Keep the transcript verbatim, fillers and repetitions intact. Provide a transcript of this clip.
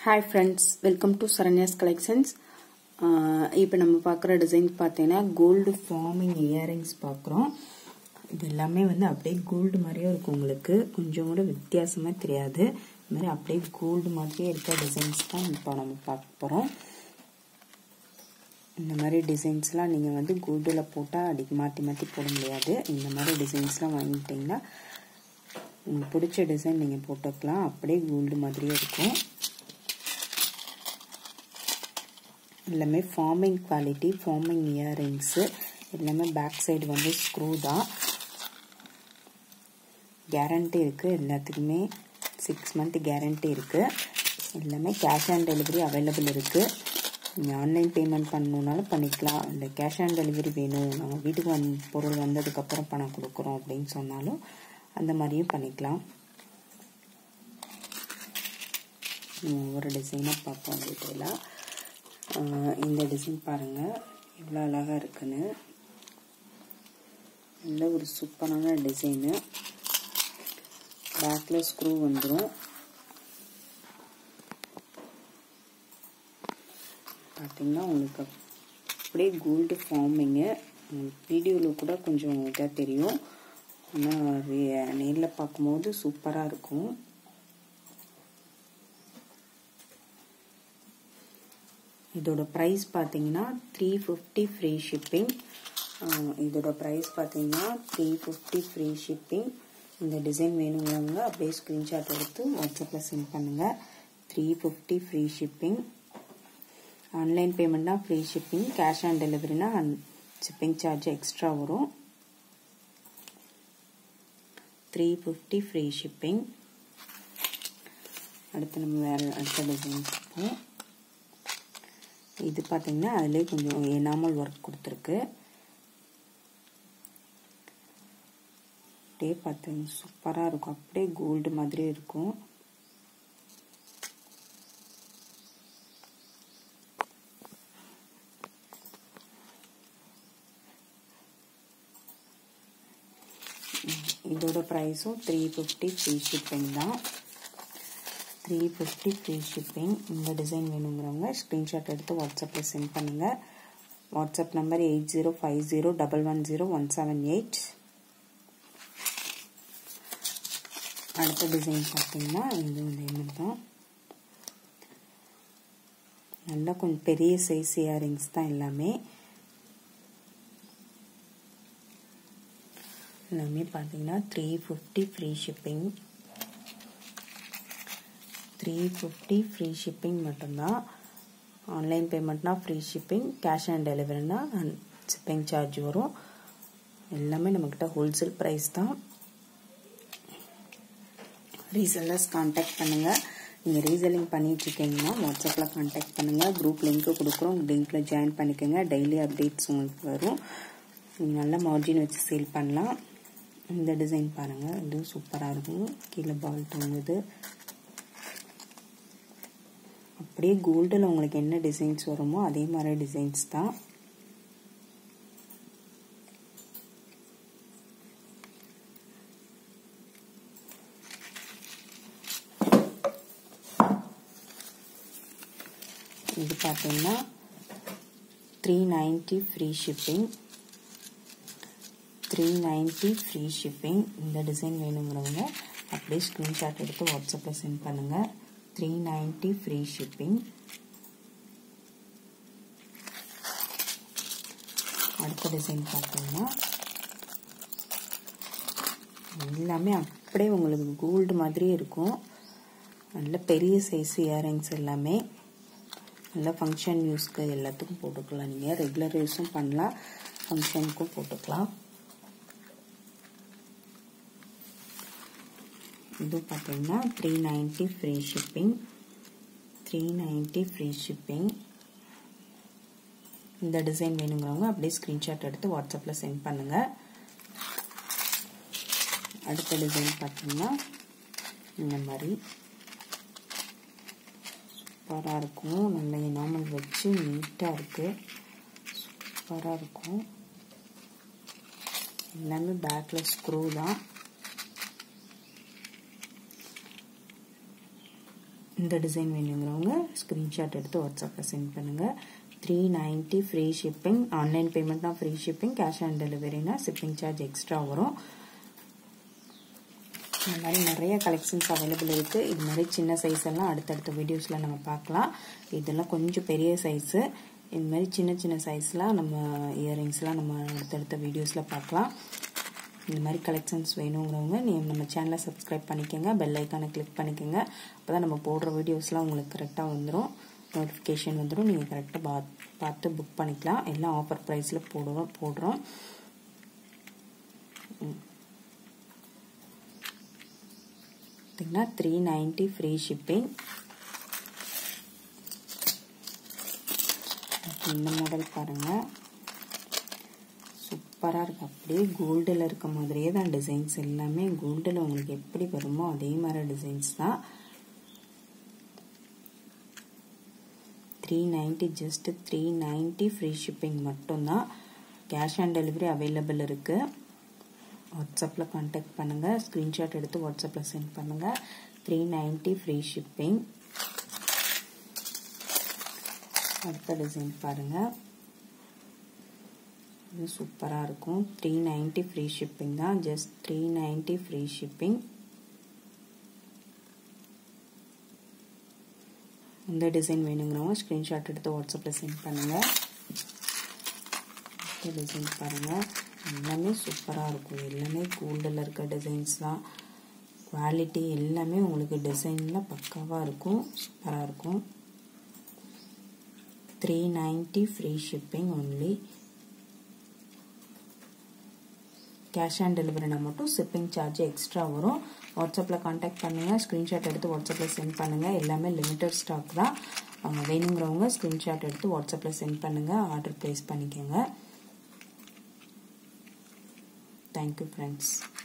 Hi friends, welcome to Saranya's Collections. இப்போ நம்ம பார்க்குற டிசைன் பார்த்தீங்கன்னா கோல்டு ஃபார்மிங் இயரிங்ஸ் பார்க்குறோம். இது எல்லாமே வந்து அப்படியே கோல்டு மாதிரியே இருக்கும், உங்களுக்கு கொஞ்சம் கூட வித்தியாசமாக தெரியாது. இது மாதிரி அப்படியே கோல்டு மாதிரியே இருக்க டிசைன்ஸ் தான் இப்போ நம்ம பார்க்க போகிறோம். இந்த மாதிரி டிசைன்ஸ்லாம் நீங்கள் வந்து கோல்டில் போட்டால் அடிக்க மாற்றி மாற்றி போட முடியாது. இந்த மாதிரி டிசைன்ஸ்லாம் வாங்கிட்டிங்கன்னா உங்களுக்கு பிடிச்ச டிசைன் நீங்கள் போட்டுக்கலாம், அப்படியே கோல்டு மாதிரியே இருக்கும். எல்லாமே ஃபார்மிங் குவாலிட்டி, ஃபார்மிங் இயரிங்ஸு எல்லாமே பேக் சைடு வந்து ஸ்க்ரூ தான். கேரண்டி இருக்குது, எல்லாத்துக்குமே சிக்ஸ் மந்த் கேரண்டி இருக்குது. எல்லாமே கேஷ் ஆன் டெலிவரி அவைலபிள் இருக்குது. நீங்கள் ஆன்லைன் பேமெண்ட் பண்ணணுன்னாலும் பண்ணிக்கலாம், இல்லை கேஷ் ஆன் டெலிவரி வேணும், நாங்கள் வீட்டுக்கு வந் பொருள் வந்ததுக்கப்புறம் பணம் கொடுக்குறோம் அப்படின்னு சொன்னாலும் அந்த மாதிரியும் பண்ணிக்கலாம். ஒவ்வொரு டிசைனாக பார்ப்போம் டீட்டெயிலாக. இந்த டிசைன் பாருங்கள் எவ்வளோ அழகாக இருக்குன்னு. நல்ல ஒரு சூப்பரான டிசைனு. பேக்கில் ஸ்க்ரூ வந்துடும். பார்த்தீங்கன்னா உங்களுக்கு அப்படியே கோல்டு ஃபார்மிங்கு. வீடியோவில் கூட கொஞ்சம் இதாக தெரியும், ஆனால் நேரில் பார்க்கும்போது சூப்பராக இருக்கும். இதோட ப்ரைஸ் பார்த்தீங்கன்னா த்ரீ ஃபிஃப்டி ஃப்ரீ ஷிப்பிங். இதோட ப்ரைஸ் பார்த்தீங்கன்னா த்ரீ ஃபிஃப்டி ஃப்ரீ ஷிப்பிங். இந்த டிசைன் வேணுங்கிறவங்க அப்படியே ஸ்க்ரீன்ஷாட் எடுத்து வாட்ஸ்அப்பில் சென்ட் பண்ணுங்கள். Three fifty free shipping. Online பேமெண்ட்னா ஃப்ரீ ஷிப்பிங், கேஷ் ஆன் டெலிவரினா ஷிப்பிங் சார்ஜ் எக்ஸ்ட்ரா வரும். Three fifty free shipping. அடுத்து நம்ம வேறு அடுத்த டிசைன் பார்ப்போம். இது பார்த்தீங்கன்னா அதிலே கொஞ்சம் எனாமல் ஒர்க் கொடுத்துருக்கு. அப்படியே பார்த்தீங்கன்னா சூப்பராக இருக்கும், அப்படியே கோல்டு மாதிரி இருக்கும். இதோட ப்ரைஸும் த்ரீ ஃபிஃப்டி ஃப்ரீ ஷிப்பிங் தான். Three fifty free shipping. இந்த டிசைன் வேணுங்கிறவங்க ஸ்க்ரீன்ஷாட் எடுத்து வாட்ஸ்அப்பில் சென்ட் பண்ணுங்கள். WhatsApp number eight zero five zero double one zero one seven eight. அடுத்த டிசைன் பார்த்தீங்கன்னா இது வந்து என்ன தான் நல்லா கொஞ்சம் பெரிய சைஸ் இயரிங்ஸ் தான். எல்லாமே எல்லாமே பார்த்தீங்கன்னா three fifty free shipping. Three fifty free shipping மட்டும்தான். ஆன்லைன் பேமெண்ட்னா ஃப்ரீ ஷிப்பிங், கேஷ் ஆன் டெலிவரினா ஷிப்பிங் சார்ஜ் வரும். எல்லாமே நம்மக்கிட்ட ஹோல்சேல் ப்ரைஸ் தான். ரீசெல்லர்ஸ் கான்டாக்ட் பண்ணுங்கள். நீங்கள் ரீசெல்லிங் பண்ணிகிட்ருக்கீங்கன்னா வாட்ஸ்அப்பில் கான்டாக்ட் பண்ணுங்கள். குரூப் லிங்க்கு கொடுக்குறோம், லிங்க்கில் ஜாயின் பண்ணிக்கோங்க. டெய்லி அப்டேட்ஸ் உங்களுக்கு வரும். நீங்கள் நல்ல மார்ஜின் வச்சு சேல் பண்ணலாம். இந்த டிசைன் பாருங்கள், இதுவும் சூப்பராக இருக்கும். கீழே பால் தூங்குது. அப்படியே கோல்டில் உங்களுக்கு என்ன டிசைன்ஸ் வருமோ அதே மாதிரி டிசைன்ஸ் தான். இது பார்த்தீங்கன்னா three ninety free shipping. Three ninety free shipping. இந்த டிசைன் வேணுங்கிறவங்க அப்படியே ஸ்க்ரீன்ஷாட் எடுத்து வாட்ஸ்அப்பில் சென்ட் பண்ணுங்கள். Three ninety free shipping. அடுத்த டிசைன் பார்த்தீங்கன்னா எல்லாமே அப்படியே உங்களுக்கு கோல்டு மாதிரியே இருக்கும். நல்ல பெரிய சைஸ் இயரிங்ஸ் எல்லாமே. நல்ல ஃபங்க்ஷன் யூஸ்க்கு எல்லாத்துக்கும் போட்டுக்கலாம். நீங்கள் ரெகுலர் யூஸும் பண்ணலாம், ஃபங்க்ஷனுக்கும் போட்டுக்கலாம். இது பார்த்தீங்கன்னா three ninety free shipping. Three ninety free shipping. இந்த டிசைன் வேணுங்கிறவங்க அப்படியே ஸ்க்ரீன்ஷாட் எடுத்து வாட்ஸ்அப்பில் சென்ட் பண்ணுங்கள். அடுத்த டிசைன் பார்த்தீங்கன்னா இந்த மாதிரி சூப்பராக இருக்கும். நல்ல எனாமல் வச்சு நீட்டாக இருக்குது, சூப்பராக இருக்கும். எல்லாமே பேக்கில் ஸ்க்ரூ தான். இந்த டிசைன் வேணுங்கிறவங்க ஸ்க்ரீன்ஷாட் எடுத்து வாட்ஸ்அப்பில் சென்ட் பண்ணுங்கள். Three ninety free shipping. Online பேமெண்ட்னா ஃப்ரீ ஷிப்பிங், கேஷ் ஆன் டெலிவரினா ஷிப்பிங் சார்ஜ் எக்ஸ்ட்ரா வரும். இந்த மாதிரி நிறைய கலெக்ஷன்ஸ் அவைலபிள் இருக்குது. இது மாதிரி சின்ன சைஸ் எல்லாம் அடுத்தடுத்த வீடியோஸில் நம்ம பார்க்கலாம். இதெல்லாம் கொஞ்சம் பெரிய சைஸு. இந்த மாதிரி சின்ன சின்ன சைஸ்லாம் நம்ம இயரிங்ஸ்லாம் நம்ம அடுத்தடுத்த வீடியோஸில் பார்க்கலாம். இந்த மாதிரி கலெக்ஷன்ஸ் வேணுங்கிறவங்க நீங்கள் நம்ம சேனலை சப்ஸ்கிரைப் பண்ணிக்கோங்க, பெல் ஐக்கானை கிளிக் பண்ணிக்கோங்க. அப்போ தான் நம்ம போடுற வீடியோஸ்லாம் உங்களுக்கு கரெக்டாக வந்துடும், நோட்டிஃபிகேஷன் வந்துடும். நீங்கள் கரெக்டாக பா பார்த்து புக் பண்ணிக்கலாம். எல்லாம் ஆஃபர் ப்ரைஸில் போடுறோம் போடுறோம் பார்த்தீங்கன்னா த்ரீ நைன்ட்டி ஃப்ரீ ஷிப்பிங். இந்த மாடல் பாருங்கள், சூப்பராக இருக்குது. அப்படியே கோல்டில் இருக்க மாதிரியே தான் டிசைன்ஸ் எல்லாமே. கோல்டில் உங்களுக்கு எப்படி வருமோ அதே மாதிரி டிசைன்ஸ் தான். Three ninety just three ninety free shipping மட்டும்தான். கேஷ் ஆன் டெலிவரி அவைலபிள் இருக்குது. வாட்ஸ்அப்பில் கான்டாக்ட் பண்ணுங்கள், ஸ்க்ரீன்ஷாட் எடுத்து வாட்ஸ்அப்பில் சென்ட் பண்ணுங்கள். Three ninety free shipping. அடுத்த டிசைன் பாருங்கள், இது சூப்பராக இருக்கும். த்ரீ நைன்ட்டி ஃப்ரீ ஷிப்பிங் தான். Just three ninety free shipping. இந்த டிசைன் வேணுங்கிறவங்க ஸ்க்ரீன்ஷாட் எடுத்து வாட்ஸ்அப்பில் சென்ட் பண்ணுங்கள். இந்த டிசைன் பாருங்கள், எல்லாமே சூப்பராக இருக்கும். எல்லாமே கோல்டில் இருக்க டிசைன்ஸ் தான். குவாலிட்டி எல்லாமே உங்களுக்கு டிசைனில் பக்காவாக இருக்கும், சூப்பராக இருக்கும். Three ninety free shipping only. கேஷ் ஆன் டெலிவரினா மட்டும் ஷிப்பிங் சார்ஜ் எக்ஸ்ட்ரா வரும். வாட்ஸ்அப்பில் கான்டாக்ட் பண்ணுங்கள், ஸ்க்ரீன்ஷாட் எடுத்து வாட்ஸ்அப்பில் சென்ட் பண்ணுங்கள். எல்லாமே லிமிட்டட் ஸ்டாக் தான். வேணுங்கிறவங்க ஸ்க்ரீன்ஷாட் எடுத்து வாட்ஸ்அப்பில் சென்ட் பண்ணுங்கள், ஆர்டர் ப்ளேஸ் பண்ணிக்கோங்க. Thank you friends.